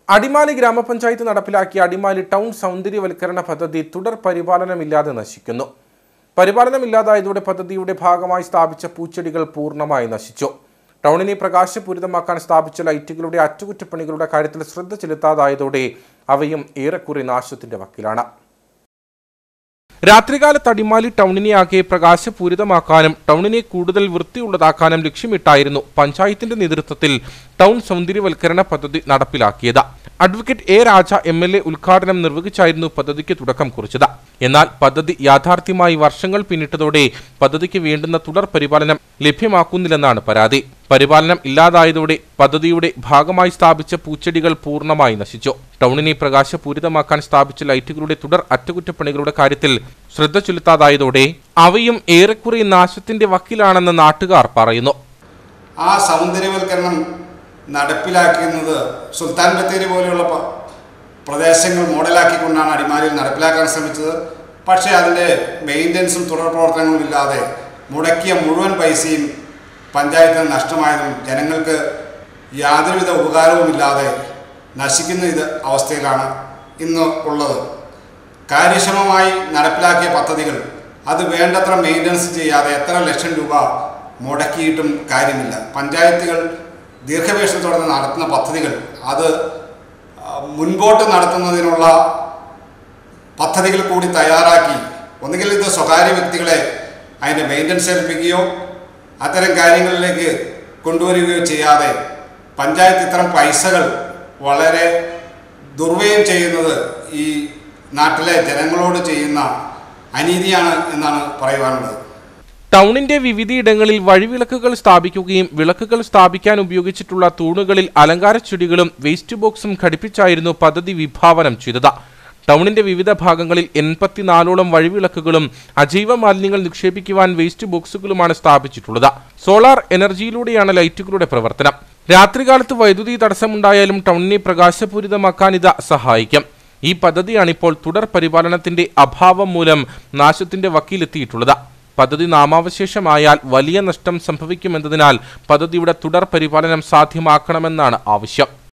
അടിമാലി ഗ്രാമപഞ്ചായത്ത് നടപ്പിലാക്കിയ അടിമാലി ടൗൺ സൗന്ദര്യവൽക്കരണ പദ്ധതി തുടർ പരിപാലനമില്ലാതെ നശിക്കുന്നു. പരിപാലനമില്ലാതായതോടെ പദ്ധതിയുടെ ഭാഗമായി സ്ഥാപിച്ച പൂച്ചെടികൾ പൂർണ്ണമായി നശിച്ചു. ടൗണിനെ പ്രകാശപൂരിതമാക്കാൻ സ്ഥാപിച്ച ലൈറ്റുകളുടെ അറ്റകുറ്റപ്പണികളുടെ കാര്യത്തിൽ ശ്രദ്ധ ചെലുത്താതായതോടെ അവയും ഏറെക്കുറെ നാശത്തിന്റെ വക്കിലാണ്. രാത്രികാലത്ത് അടിമാലി ടൗണിനെ ആകെ പ്രകാശപൂരിതമാക്കാനും ടൗണിനെ കൂടുതൽ വൃത്തിയുള്ളതാക്കാനും ലക്ഷ്യമിട്ടായിരുന്നു പഞ്ചായത്തിന്റെ നേതൃത്വത്തിൽ ടൗൺ സൗന്ദര്യവൽക്കരണ പദ്ധതി നടപ്പിലാക്കിയത്. അഡ്വക്കേറ്റ് എ രാജ MLA ഉദ്ഘാടനം നിർവഹിച്ചായിരുന്നു പദ്ധതിക്ക് തുടക്കം കുറിച്ചത്. എന്നാൽ പദ്ധതി യാഥാർത്ഥ്യമായി വർഷങ്ങൾ പിന്നിട്ടതോടെ പദ്ധതിക്ക് വേണ്ടുന്ന തുടർ പരിപാലനം ലഭ്യമാക്കുന്നില്ലെന്നാണ് പരാതി. പരിപാലനം ഇല്ലാതായതോടെ പദ്ധതിയുടെ ഭാഗമായി സ്ഥാപിച്ച പൂച്ചെടികൾ പൂർണ്ണമായി നശിച്ചു. ടൗണിനെ പ്രകാശപൂരിതമാക്കാൻ സ്ഥാപിച്ച ലൈറ്റുകളുടെ തുടർ അറ്റകുറ്റപ്പണികളുടെ കാര്യത്തിൽ ശ്രദ്ധ ചെലുത്താതായതോടെ അവയും ഏറെക്കുറെ നാശത്തിന്റെ വക്കിലാണെന്ന് നാട്ടുകാർ പറയുന്നു. ആ സൗന്ദര്യവൽക്കരണം നടപ്പിലാക്കുന്നത് സുൽത്താൻ ബത്തേരി പോലെയുള്ള പ്രദേശങ്ങൾ മോഡലാക്കിക്കൊണ്ടാണ് അടിമാലിയിൽ നടപ്പിലാക്കാൻ ശ്രമിച്ചത്. പക്ഷേ അതിൻ്റെ മെയിൻ്റനൻസും തുടർ പ്രവർത്തനങ്ങളും ഇല്ലാതെ മുടക്കിയ മുഴുവൻ പൈസയും പഞ്ചായത്തിന് നഷ്ടമായതും ജനങ്ങൾക്ക് യാതൊരുവിധ ഉപകാരവുമില്ലാതെ നശിക്കുന്ന അവസ്ഥയിലാണ് ഇന്ന് ഉള്ളത്. കാര്യക്ഷമമായി നടപ്പിലാക്കിയ പദ്ധതികൾ അത് വേണ്ടത്ര മെയിൻ്റനൻസ് ചെയ്യാതെ എത്ര ലക്ഷം രൂപ മുടക്കിയിട്ടും കാര്യമില്ല. പഞ്ചായത്തുകൾ ദീർഘവീക്ഷണത്തോടെ നടത്തുന്ന പദ്ധതികൾ അത് മുൻപോട്ട് നടത്തുന്നതിനുള്ള പദ്ധതികൾ കൂടി തയ്യാറാക്കി ഒന്നുകിൽ ഇത് സ്വകാര്യ വ്യക്തികളെ അതിൻ്റെ മെയിൻ്റനൻസ് ഏൽപ്പിക്കുകയോ അത്തരം കാര്യങ്ങളിലേക്ക് കൊണ്ടുവരികയോ ചെയ്യാതെ പഞ്ചായത്ത് ഇത്തരം പൈസകൾ വളരെ ദുർവ്യയം ചെയ്യുന്നത് ഈ നാട്ടിലെ ജനങ്ങളോട് ചെയ്യുന്ന അനീതിയാണ് എന്നാണ് പറയുവാനുള്ളത്. ടൗണിന്റെ വിവിധയിടങ്ങളിൽ വഴിവിളക്കുകൾ സ്ഥാപിക്കുകയും വിളക്കുകൾ സ്ഥാപിക്കാൻ ഉപയോഗിച്ചിട്ടുള്ള തൂണുകളിൽ അലങ്കാര ചെടികളും വേസ്റ്റ് ബോക്സും ഘടിപ്പിച്ചായിരുന്നു പദ്ധതി വിഭാവനം ചെയ്തത്. ടൗണിന്റെ വിവിധ ഭാഗങ്ങളിൽ 84ഓളം വഴിവിളക്കുകളും അജൈവ മാലിന്യങ്ങൾ നിക്ഷേപിക്കുവാൻ വേസ്റ്റ് ബോക്സുകളുമാണ് സ്ഥാപിച്ചിട്ടുള്ളത്. സോളാർ എനർജിയിലൂടെയാണ് ലൈറ്റുകളുടെ പ്രവർത്തനം. രാത്രികാലത്ത് വൈദ്യുതി തടസ്സമുണ്ടായാലും ടൗണിനെ പ്രകാശപൂരിതമാക്കാൻ ഇത് സഹായിക്കും. ഈ പദ്ധതിയാണിപ്പോൾ തുടർ പരിപാലനത്തിന്റെ അഭാവം മൂലം നാശത്തിന്റെ വക്കിലെത്തിയിട്ടുള്ളത്. പദ്ധതി നാമാവശേഷമായാൽ വലിയ നഷ്ടം സംഭവിക്കുമെന്നതിനാൽ പദ്ധതിയുടെ തുടർ പരിപാലനം സാധ്യമാക്കണമെന്നാണ് ആവശ്യം.